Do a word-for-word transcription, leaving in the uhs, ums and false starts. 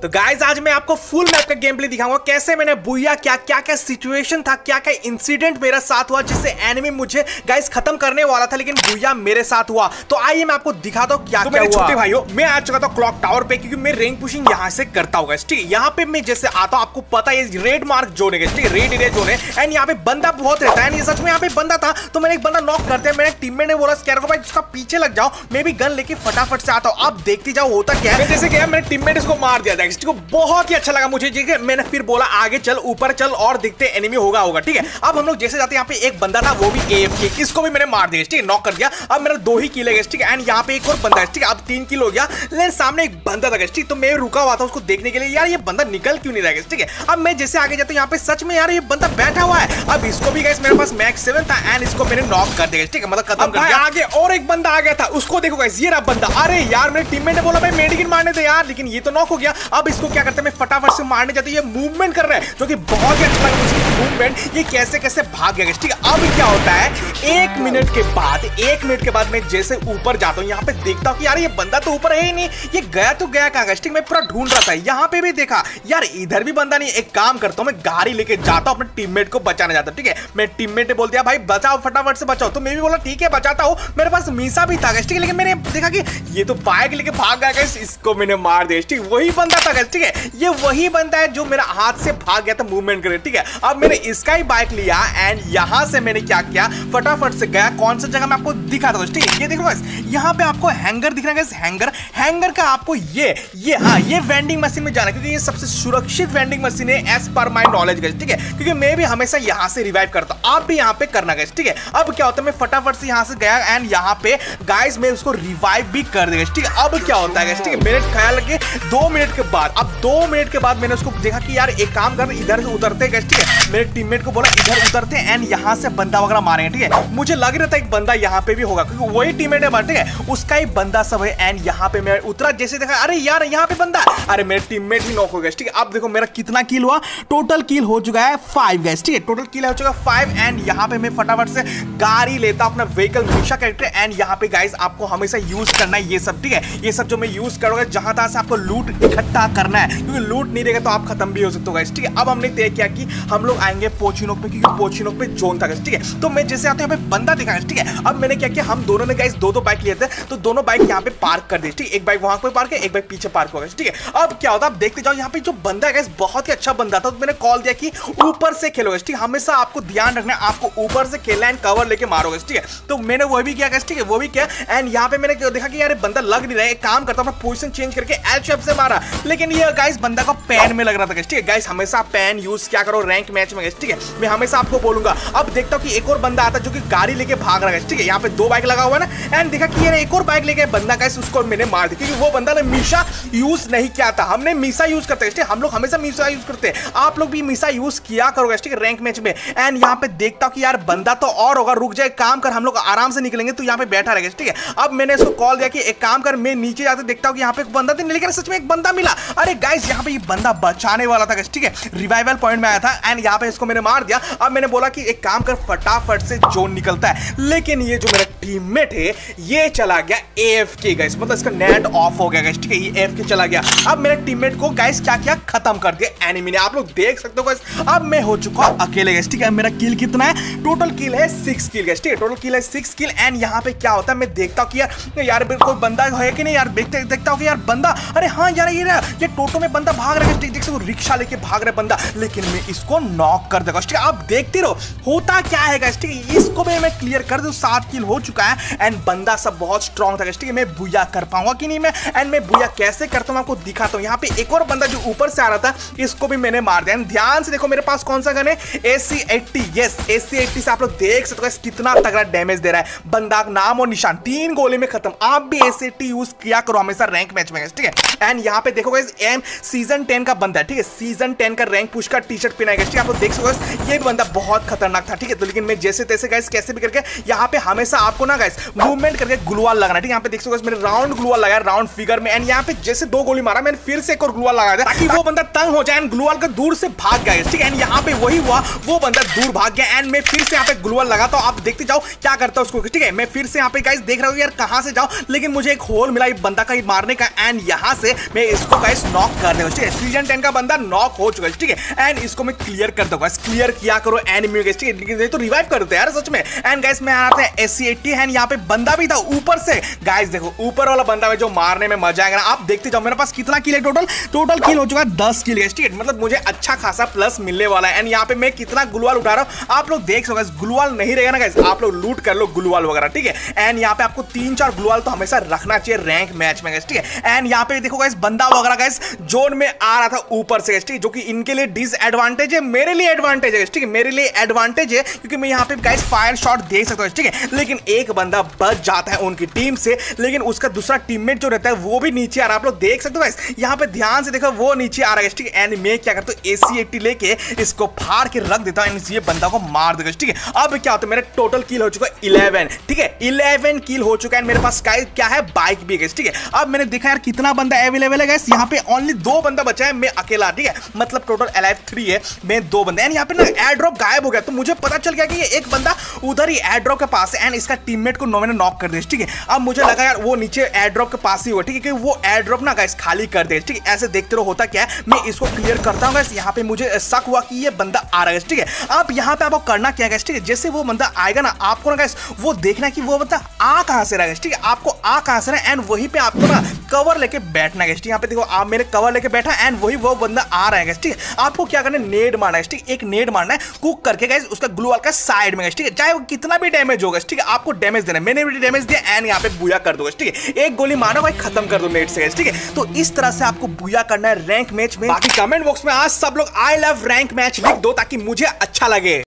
तो गाइज आज मैं आपको फुल मैप का गेम प्ले दिखाऊंगा, कैसे मैंने बुया क्या क्या क्या सिचुएशन था, क्या क्या इंसिडेंट मेरा साथ हुआ जिससे एनिमी मुझे गाइज खत्म करने वाला था लेकिन बुया मेरे साथ हुआ। तो आइए मैं आपको दिखाता हूँ क्या तो क्या हुआ। छोटे भाइयों मैं आ चुका था क्लॉक टावर पे क्योंकि मैं रैंक पुशिंग यहाँ से करता हूँ गाइज, ठीक है। यहाँ पे मैं जैसे आता हूँ आपको पता है रेड मार्क जोन है, ठीक है, रेड एरिया जोन है एंड यहाँ पे बंदा बहुत रहता है। ये सच में यहाँ पे बंदा था तो मैंने एक बंदा नॉक करते हैं, मेरे टीममेट ने बोला स्कैर को भाई उसका पीछे लग जाओ, मैं भी गन लेके फटाफट से आता हूँ। अब देखती जाओ होता क्या है। जैसे गया मेरे टीममेट इसको मार दिया था, इसको बहुत ही अच्छा लगा मुझे, ठीक है। मैंने फिर बोला आगे चल ऊपर चल और देखते एनिमी होगा होगा ठीक है। अब हम लोग जैसे जाते यहाँ पे एक बंदा था वो भी एएफके, इसको भी मैंने मार दिया, ठीक है, नॉक कर दिया। अब मेरा दो ही किल है, ठीक है। एंड यहाँ पे एक और बंदा है, ठीक है, अब तीन किल हो गया लेकिन सामने एक बंदा था, ठीक। तो मैं रुका हुआ था उसको देखने के लिए, यार ये बंदा निकल क्यों नहीं रहा, ठीक है। अब मैं जैसे आगे जाता हूँ यहाँ पे सच में यार ये बंदा बैठा हुआ है। अब इसको भी गाइस मेरे पास मैक्स सेवन था एंड इसको मैंने नॉक कर दिया, ठीक है, मतलब खत्म कर दिया। आगे और एक बंदा आ गया था, उसको देखो गाइस ये रहा बंदा। अरे यार मेरे टीममेट ने बोला भाई मेडिकिन मारने दे यार, लेकिन ये तो नॉक हो गया। अब इसको क्या करते हैं मैं फटाफट से मारने जाते, ये मूवमेंट कर रहा है जो कि बहुत ही अच्छा लगा मुझे मूवमेंट, ये कैसे कैसे भाग गया, ठीक है। अब क्या होता है एक मिनट के बाद एक मिनट के बाद मैं जैसे ऊपर जाता हूँ यहाँ पे देखता हूँ कि यार ये बंदा तो ऊपर है ही नहीं, ये गया तो गया कहाँ, ठीक। मैं पूरा ढूंढ रहा था, यहाँ पे भी देखा यार इधर भी बंदा नहीं। एक काम करता हूँ मैं गाड़ी लेके जाता हूँ अपने टीममेट को बचाने जाता हूँ, ठीक है। मैं टीममेट ने बोल दिया भाई बचाओ फटाफट से बचाओ, तो मैं भी बोला ठीक है बचाता हूँ। मेरे पास मीसा भी था, ठीक है, लेकिन मैंने देखा कि ये तो बाइक लेके भाग गया, इसको मैंने मार दिया, ठीक। वही बंदा था, ठीक है, ये वही बंदा है जो मेरा हाथ से भाग गया था मूवमेंट करे, ठीक है। अब मैंने इसका ही बाइक लिया एंड यहां से मैंने क्या किया फटाफट से गया कौन सा जगह मैं आपको दिखाता हूं, ठीक है। ये देखो बस यहाँ पे आपको हैंगर दिख रहा है, हैंगर हैंगर का आपको ये ये हाँ ये वेंडिंग मशीन में जाना क्योंकि ये सबसे सुरक्षित वेंडिंग मशीन है एज पर माय नॉलेज, ठीक है, क्योंकि मैं भी हमेशा यहाँ से रिवाइव करता हूँ, आप भी यहाँ पे करना गाइस, ठीक है। अब क्या होता है मैं फटाफट से यहाँ से गया एंड यहाँ पे गाइस मैं उसको रिवाइव भी कर देगा, ठीक है। अब क्या होता है ठीक है, मेरे ख्याल के दो मिनट के बाद अब दो मिनट के बाद मैंने उसको देखा कि यार एक काम कर इधर से उतरते हैं, ठीक है। मेरे टीममेट को बोला इधर उतरते हैं एंड यहाँ से बंदा वगैरह मारेंगे, ठीक है। मुझे लग रहा था एक बंदा यहाँ पे भी होगा क्योंकि वही टीममेट है, ठीक है, उसका ही बंदा सब है एंड यहाँ पे मैं उतरा जैसे देखा अरे यार यहाँ पे बंदा, अरे मेरे टीममेट भी नॉक हो गया, ठीक है। अब देखो मेरा कितना किल हुआ, टोटल किल हो चुका है फाइव गाइस, ठीक है, टोटल किल हो चुका फाइव एंड यहाँ पे मैं फटाफट से गाड़ी लेता अपना व्हीकल मीशा कैरेक्टर एंड यहाँ पे गाइस आपको हमेशा यूज करना है ये सब, ठीक है। ये सब जो मैं यूज करूंगा जहां तहां से आपको लूट इकट्ठा करना है क्योंकि लूट नहीं रहेगा तो आप खत्म भी हो सकते हो गाइस, ठीक है। अब हमने तय किया कि हम लोग आएंगे पोचिनोक पे क्योंकि पोचिनोक पे जोन था गाइस, ठीक है। तो मैं जैसे आते हैं यहाँ पे बंदा देखा गाइस, ठीक है। अब मैंने क्या किया हम दोनों ने गाइस दो दो बाइक लिए थे तो दोनों बाइक यहाँ पे पार्क कर दी, ठीक है। एक बाइक वहां पे पार्क है, एक बाइक पीछे पार्क होगा, ठीक है। अब क्या होता है आप देखते जाओ यहाँ पे जो बंदा है गाइस बहुत ही अच्छा बंदा था, तो मैंने कॉल दिया कि ऊपर से खेलो गाइस, ठीक है। हमेशा आपको ध्यान रखना है आपको ऊपर से खेलना एंड कवर लेके मारो गाइस, ठीक है। तो मैंने वो भी किया गाइस, ठीक है, वो भी किया एंड यहाँ पे मैंने देखा कि यार बंदा लग नहीं रहा है, एक काम करता हूं पोजीशन चेंज करके एल शेप से मारा लेकिन ये गाइस बंदा को पैन में लग रहा था गाइस, ठीक है। गाइस हमेशा पैन यूज क्या करो रैंक मैच में गाइस, ठीक है, मैं हमेशा आपको बोलूंगा। अब देखता हूं कि एक और बंदा आता जो कि गाड़ी लेके भाग रहा है, ठीक है। यहाँ पे दो बाइक लगा हुआ है ना एंड देखा कि ये एक और बाइक लेके बंदा गाइस उसको मैंने मार दिया क्योंकि वो बंदा ने मीशा यूज नहीं किया था, हमने मीशा यूज करते हैं, हम लोग हमेशा मीशा यूज करते हैं, आप लोग भी मीशा यूज किया करो गाइस, ठीक है, रैंक मैच में। एंड यहाँ पे देखता हूं कि यार बंदा तो और होगा, रुक जाए काम कर हम लोग आराम से निकलेंगे, तो यहाँ पे बैठा रहेगा, ठीक है। अब मैंने इसको कॉल दिया कि एक काम कर मैं नीचे जाते देखता हूं कि यहाँ पे एक बंदा था लेकिन सच में एक बंदा मिला। अरे गाइस यहाँ पे ये बंदा बचाने वाला था, ठीक है, रिवाइवल पॉइंट में आया था एंड यहाँ पे इसको मैंने मार दिया। अब मैंने बोला कि एक काम कर फटाफट से जोन निकलता है, लेकिन ये जो मेरा टीममेट है ये चला गया एएफके गाइस, मतलब इसका नेट ऑफ हो गया गाइस, ठीक है, ये एएफके चला गया। अब मेरे टीममेट को गाइस क्या क्या खत्म कर दिया एनिमी ने, आप लोग देख सकते हो गाइस। अब मैं हो चुका हूं अकेले गाइस, ठीक है। मेरा किल कितना है, टोटल किल है सिक्स किल गाइस, ठीक है, टोटल किल है सिक्स किल एंड यहाँ पे क्या होता है मैं देखता हूँ कि यार यार कोई बंदा है कि नहीं यार, देखते देखता हूँ कि यार बंदा, अरे हाँ यार ये ये टोटो में बंदा भाग रहा है, देख सकते हो रिक्शा लेके भाग रहा है बंदा, लेकिन मैं इसको नॉक कर देगा, ठीक है। आप देखते रहो होता क्या है गाइस, ठीक है, इसको भी मैं क्लियर कर दूं, सात किल हो चुका है एंड बंदा सब बहुत स्ट्रांग था गाइस, ठीक है। मैं बुया कर पाऊंगा कि नहीं मैं, एंड मैं बुया कैसे करता हूं आपको दिखाता हूं। यहाँ पे एक और बंदा जो ऊपर से आ रहा था इसको भी मैंने मार दिया। ध्यान से देखो मेरे पास कौन सा गन है, A C eighty, yes A C eighty से आप लोग देख सकते हो गाइस कितना तगड़ा डैमेज दे रहा है, बंदा नाम और निशान तीन गोली में खत्म। आप भी ए सी एट्टी यूज किया करो हमेशा रैंक मैच में, ठीक है। एंड यहाँ पे देखो गाइस एम सीजन टेन का बंदा है, ठीक है, सीजन टेन का रैंक पुश का टी शर्ट पहना है, ठीक है। आप लोग देख सकते हो ये भी बंदा बहुत खतरनाक था, ठीक है। तो लेकिन मैं जैसे तैसे गाइस कैसे भी करके यहाँ पे हमेशा आपको ना गाइस मूवमेंट करके ग्लूवाल लगाना, ठीक है। यहाँ पे देख सकते हो मैंने राउंड ग्लूवाल लगाया राउंड फिगर में एंड यहाँ पे जैसे दो गोली मारा मैंने फिर से एक और ग्लूवाल लगाया ताकि वो बंदा तंग हो जाए एंड ग्लूवाल का दूर से भाग गया, ठीक है। एंड यहाँ पे वही हुआ, वो बंदा दूर भाग गया एंड मैं फिर से यहाँ पे ग्लूवाल लगाता हूँ, आप देखते जाओ क्या करता है उसको, ठीक है। मैं फिर से यहाँ पे गाइस देख रहा हूँ यार कहाँ से जाओ, लेकिन मुझे एक होल मिला बंदा का मारने का एंड यहाँ से मैं इसको गाइस नॉक कर देगा, ठीक है। सीजन टेन का बंदा नॉक हो चुका है, ठीक है। एंड इसको मैं क्लियर कर दूंगा, क्लियर किया करो एनिमी गाइस, ठीक है। तो रिवाइव कर देते हैं यार सच में। एंड गाइस मैं आता है एस सी एटी एंड यहाँ पे बंदा भी था ऊपर से गाइस, देखो ऊपर वाला बंदा में जो मारने में मजा आएगा ना, आप देखते जाओ। मेरे पास कितना किल है टोटल, टोटल किल हो चुका है दस किल गाइस, ठीक है। मतलब मुझे अच्छा खासा प्लस मिलने वाला है। एंड यहाँ पे मैं कितना गुलवाल उठा रहा हूँ आप लोग देख सको, गुलवाल नहीं रहेगा ना गाइस, आप लोग लूट कर लो गुलवाल वगैरह, ठीक है। एंड यहाँ पे आपको तीन चार गुलवाल तो हमेशा रखना चाहिए रैंक मैच में गाइस, ठीक है। एंड यहाँ पे देखो गाइस बंदा वगैरह गाइस जोन में आ रहा था ऊपर से, ठीक है, जो कि इनके लिए डिसएडवांटेज है, मेरे लिए एडवांटेज है, ठीक है। मेरे लिए एडवांटेज है क्योंकि मैं यहाँ पे गाइस फायर शॉट देख सकता हूँ, ठीक है। लेकिन एक बंदा बच जाता है उनकी टीम से, लेकिन उसका दूसरा टीममेट जो रहता है वो भी नीचे आ रहा है, आप लोग देख सकते हो गाइस। यहाँ पे ध्यान से देखो वो नीचे आ रहा है, ठीक है। एंड मैं क्या करता हूँ ए सी एटी लेके इसको फाड़ के रख देता हूँ, ये बंदा को मार देगा, ठीक है। अब क्या होता है मेरा टोटल किल हो चुका है इलेवन, ठीक है। इलेवन किल हो चुका है। मेरे पास क्या है बाइक भी है, ठीक है। अब मैंने देखा यार कितना बंदा अवेलेबल है गाइस, यहाँ पे ओनली दो बंदा बचा है, मैं अकेला, ठीक है। मतलब टोटल अलाइव थ्री है, मैं दो बंदे। एंड यहाँ पे ना एयर ड्रॉप गायब हो गया, तो मुझे पता चल गया कि ये एक बंदा उधर ही एयर ड्रॉप के पास है एंड इसका टीममेट को मैंने नॉक कर दिया, ठीक है। अब मुझे लगा यार वो नीचे एयर ड्रॉप के पास ही हुआ, ठीक है, कि वो एयर ड्रॉप ना गाइस खाली कर दे, ठीक है। ऐसे देखते रहो होता क्या है, मैं इसको क्लियर करता हूँ गाइस। यहाँ पे मुझे शक हुआ कि ये बंदा आ रहा है, ठीक है। अब यहाँ पे आपको करना क्या है गाइस, ठीक है। जैसे वो बंदा आएगा ना आपको ना गाइस वो देखना कि वो बंदा आ कहां से रहा है, ठीक है। आपको आ कहां से रहा है एंड वहीं पे आपको ना कवर लेके बैठना है, यहाँ पे देखो आप मेरे कवर लेके बैठा एंड वही वो बंदा आ रहा है, ठीक है। आपको क्या करना है नेड मारना है, ठीक है। एक नेड मारना है कुक करके गाइस उसका ग्लू वाल का साइड में, ठीक है। चाहे वो कितना भी डैमेज होगा, ठीक है, आपको डैमेज देना है। मैंने भी डैमेज दिया एंड यहाँ पे बुया कर दो, ठीक है। एक गोली मारो भाई खत्म कर दो नेट से, ठीक है। तो इस तरह से आपको बुया करना है रैंक मैच में। बाकी कमेंट बॉक्स में आज सब लोग आई लव रैंक मैच लिख दो ताकि मुझे अच्छा लगे।